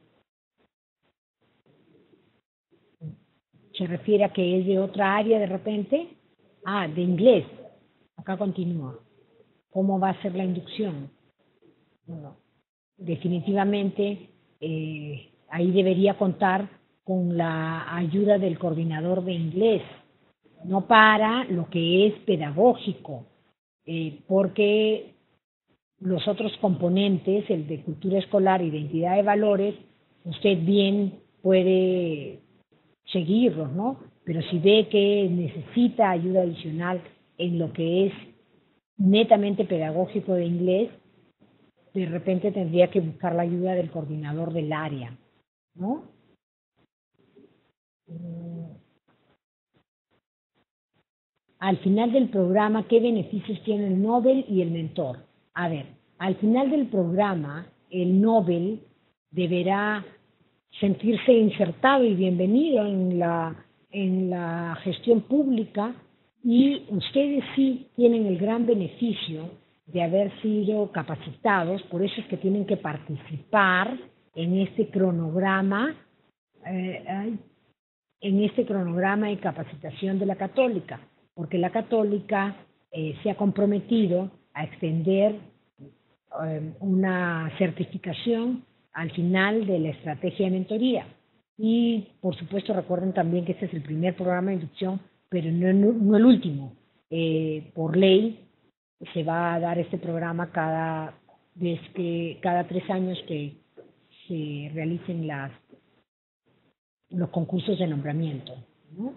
¿Se refiere a que es de otra área de repente? Ah, de inglés. Acá continúa. ¿Cómo va a ser la inducción? Bueno, definitivamente eh, ahí debería contar con la ayuda del coordinador de inglés, no para lo que es pedagógico, eh, porque los otros componentes, el de cultura escolar, identidad de valores, usted bien puede seguirlos, ¿no? Pero si ve que necesita ayuda adicional en lo que es netamente pedagógico de inglés, de repente tendría que buscar la ayuda del coordinador del área, ¿no? Al final del programa, ¿qué beneficios tiene el Nobel y el mentor? A ver, al final del programa, el Nobel deberá sentirse insertado y bienvenido en la, en la gestión pública, y ustedes sí tienen el gran beneficio de haber sido capacitados, por eso es que tienen que participar en este cronograma, eh, en este cronograma de capacitación de la Católica, porque la Católica eh, se ha comprometido a extender eh, una certificación al final de la estrategia de mentoría. Y, por supuesto, recuerden también que este es el primer programa de inducción, pero no, no, no el último. Eh, por ley, se va a dar este programa cada vez que, cada tres años que se realicen las, los concursos de nombramiento, ¿no?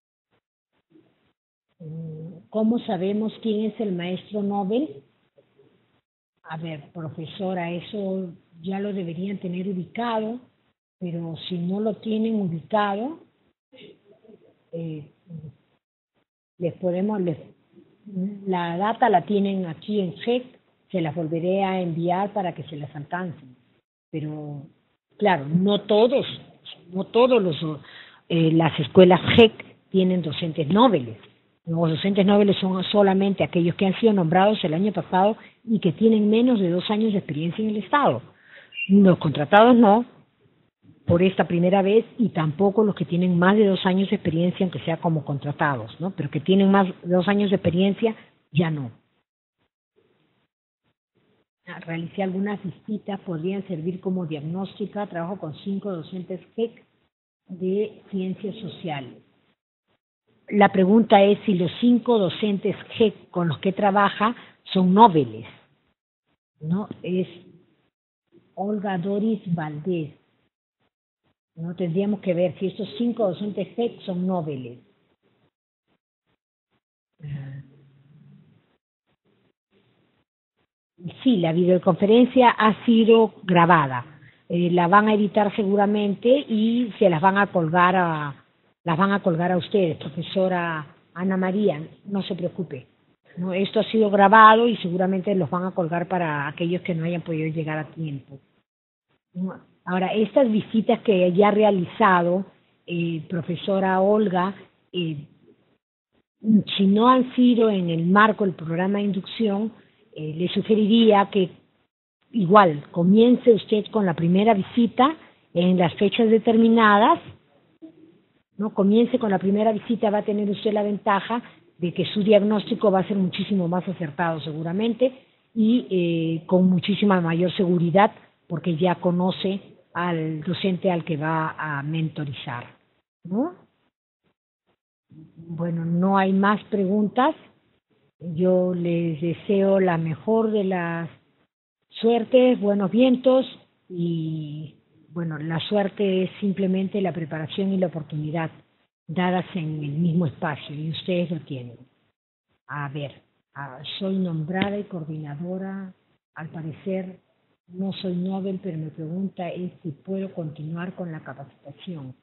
¿Cómo sabemos quién es el maestro Nobel? A ver, profesora, eso ya lo deberían tener ubicado, pero si no lo tienen ubicado, eh, les podemos, les, la data la tienen aquí en G E C, se las volveré a enviar para que se las alcancen. Pero, claro, no todos, no todos los, eh, las escuelas G E C tienen docentes Nobel. Los docentes Nobel son solamente aquellos que han sido nombrados el año pasado y que tienen menos de dos años de experiencia en el Estado. Los contratados no, por esta primera vez, y tampoco los que tienen más de dos años de experiencia, aunque sea como contratados, ¿no? Pero que tienen más de dos años de experiencia, ya no. Realicé algunas visitas, podrían servir como diagnóstica. Trabajo con cinco docentes G E C de ciencias sociales. La pregunta es si los cinco docentes G E C con los que trabaja son Nobeles, ¿no? Es Olga Doris Valdés. No tendríamos que ver si estos cinco docentes G E C son Nobeles. Sí, la videoconferencia ha sido grabada. Eh, la van a editar seguramente y se las van a colgar a, las van a colgar a ustedes, profesora Ana María, no se preocupe. ¿No? Esto ha sido grabado y seguramente los van a colgar para aquellos que no hayan podido llegar a tiempo. ¿No? Ahora, estas visitas que ya ha realizado, eh, profesora Olga, eh, si no han sido en el marco del programa de inducción, eh, le sugeriría que igual comience usted con la primera visita en las fechas determinadas, ¿no? Comience con la primera visita, va a tener usted la ventaja de que su diagnóstico va a ser muchísimo más acertado seguramente y eh, con muchísima mayor seguridad, porque ya conoce al docente al que va a mentorizar, ¿no? Bueno, no hay más preguntas. Yo les deseo la mejor de las suerte, buenos vientos y, bueno, la suerte es simplemente la preparación y la oportunidad dadas en el mismo espacio y ustedes lo tienen. A ver, ah, soy nombrada y coordinadora, al parecer no soy Nobel, pero mi pregunta es si puedo continuar con la capacitación.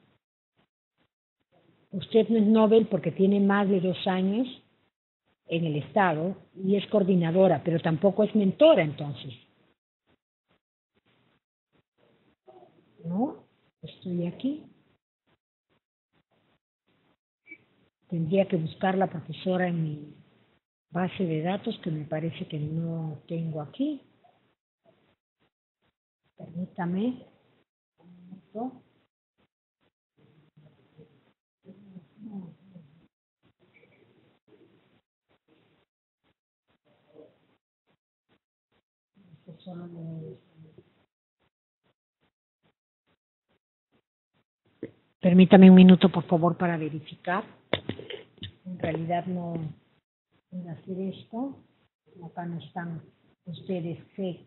Usted no es Nobel porque tiene más de dos años en el Estado y es coordinadora, pero tampoco es mentora entonces. ¿No? Estoy aquí. Tendría que buscar la profesora en mi base de datos, que me parece que no tengo aquí. Permítame un minuto. Esto solo me... Permítame un minuto, por favor, para verificar. En realidad no voy a hacer esto. Acá no están ustedes. Sí.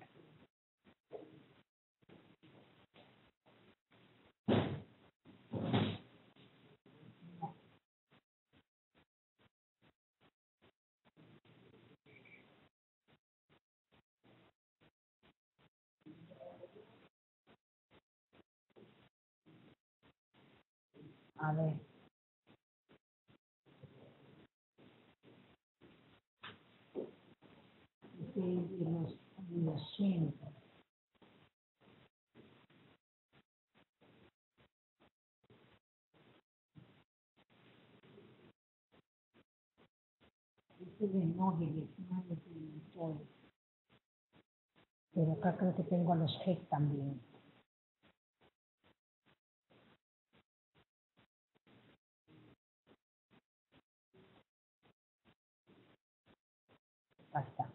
A ver. De los, de los cientos. Este de Nobel, no es de todo. Pero acá creo que tengo a los G E C también. Basta.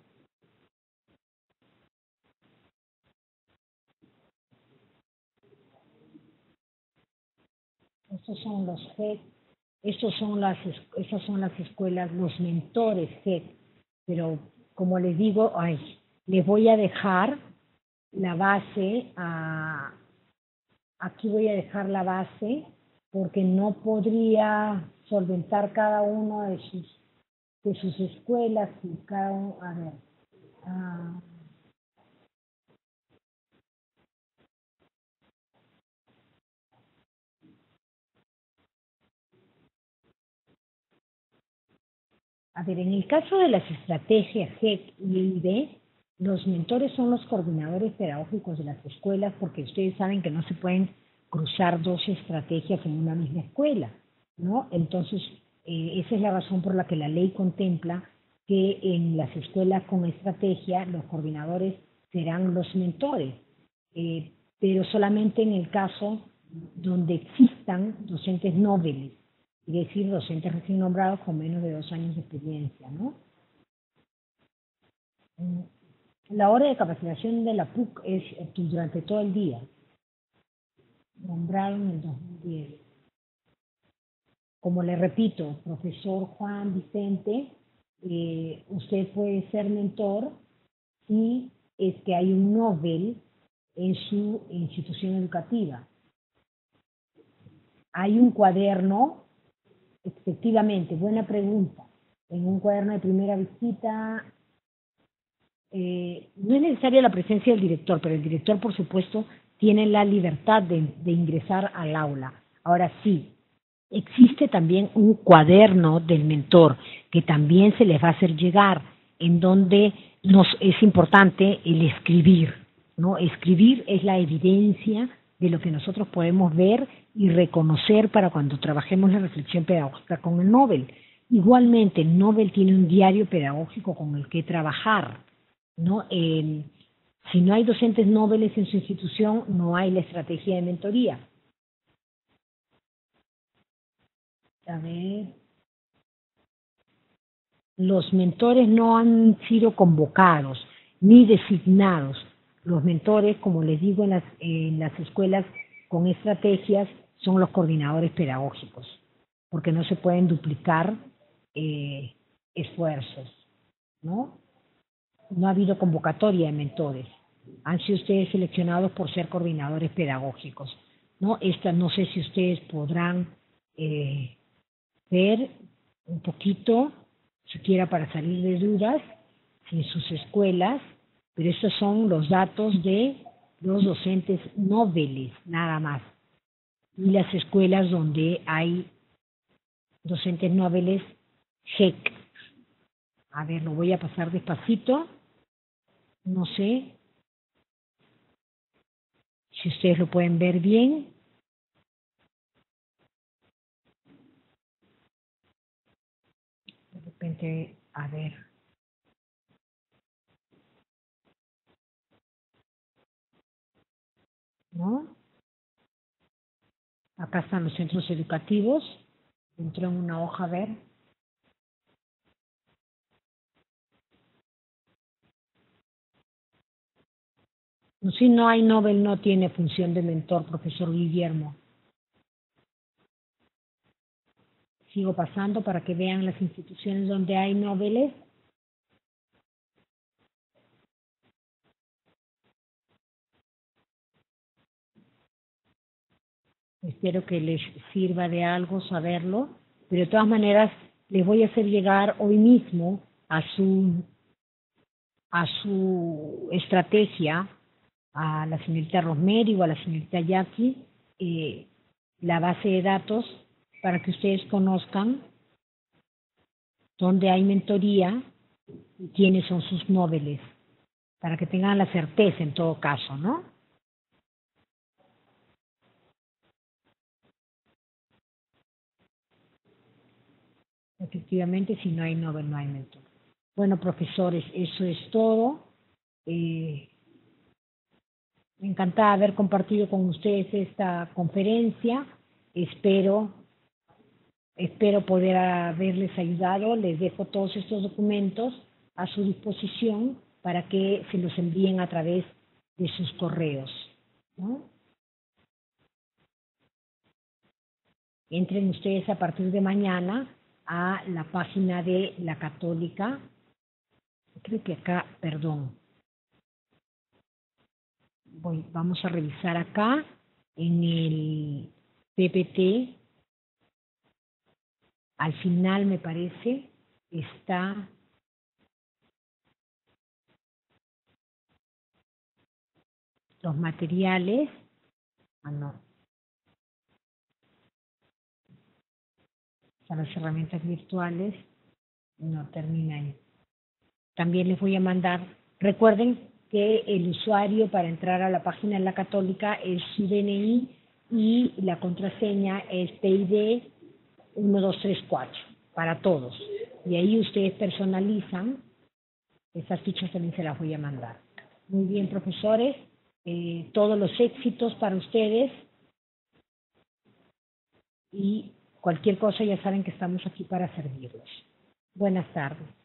Estos son los G E C, estos son las, esas son las escuelas, los mentores G E C. Pero como les digo, ay, les voy a dejar la base, a, aquí voy a dejar la base porque no podría solventar cada uno de sus, de sus escuelas y cada uno, a ver, ah, A ver, en el caso de las estrategias G E C y I B, los mentores son los coordinadores pedagógicos de las escuelas porque ustedes saben que no se pueden cruzar dos estrategias en una misma escuela, ¿no? Entonces, eh, esa es la razón por la que la ley contempla que en las escuelas con estrategia los coordinadores serán los mentores, eh, pero solamente en el caso donde existan docentes nobles, es decir, docentes recién nombrados con menos de dos años de experiencia, ¿no? La hora de capacitación de la P U C es durante todo el día, nombrado en el dos mil diez. Como le repito, profesor Juan Vicente, eh, usted puede ser mentor si es que hay un Nobel en su institución educativa. Hay un cuaderno, efectivamente, buena pregunta, en un cuaderno de primera visita. Eh, no es necesaria la presencia del director, pero el director, por supuesto, tiene la libertad de, de ingresar al aula. Ahora sí, existe también un cuaderno del mentor que también se les va a hacer llegar, en donde nos es importante el escribir, ¿no? Escribir es la evidencia de lo que nosotros podemos ver y reconocer para cuando trabajemos la reflexión pedagógica con el Nobel. Igualmente, el Nobel tiene un diario pedagógico con el que trabajar, ¿no? Eh, si no hay docentes nobles en su institución, no hay la estrategia de mentoría. A ver, los mentores no han sido convocados ni designados. Los mentores, como les digo, en las, en las escuelas con estrategias son los coordinadores pedagógicos, porque no se pueden duplicar eh, esfuerzos, ¿no? No ha habido convocatoria de mentores. han sido ustedes seleccionados por ser coordinadores pedagógicos, ¿no? Esta, no sé si ustedes podrán eh, ver un poquito, siquiera para salir de dudas, en sus escuelas, pero estos son los datos de los docentes noveles, nada más. Y las escuelas donde hay docentes noveles G E C. A ver, lo voy a pasar despacito. No sé si ustedes lo pueden ver bien. De repente, a ver. ¿No? Acá están los centros educativos. Entro en una hoja a ver. No, si no hay Nobel, no tiene función de mentor, profesor Guillermo. Sigo pasando para que vean las instituciones donde hay Nobeles. Espero que les sirva de algo saberlo, pero de todas maneras les voy a hacer llegar hoy mismo a su, a su estrategia, a la señorita Rosemary o a la señorita Jackie, eh, la base de datos para que ustedes conozcan dónde hay mentoría y quiénes son sus noveles, para que tengan la certeza en todo caso, ¿no? Efectivamente, si no hay Nobel, no hay mentor. Bueno, profesores, eso es todo. Eh, encantada de haber compartido con ustedes esta conferencia. Espero, espero poder haberles ayudado. Les dejo todos estos documentos a su disposición para que se los envíen a través de sus correos, ¿no? Entren ustedes a partir de mañana a la página de la Católica. Creo que acá, perdón, voy, vamos a revisar acá en el P P T. Al final, me parece, está los materiales. Ah, no. Están las herramientas virtuales. No termina ahí. También les voy a mandar, recuerden que el usuario para entrar a la página de la Católica es su D N I y la contraseña es P I D uno dos tres cuatro para todos. Y ahí ustedes personalizan. Esas fichas también se las voy a mandar. Muy bien, profesores. Eh, todos los éxitos para ustedes. Y cualquier cosa ya saben que estamos aquí para servirlos. Buenas tardes.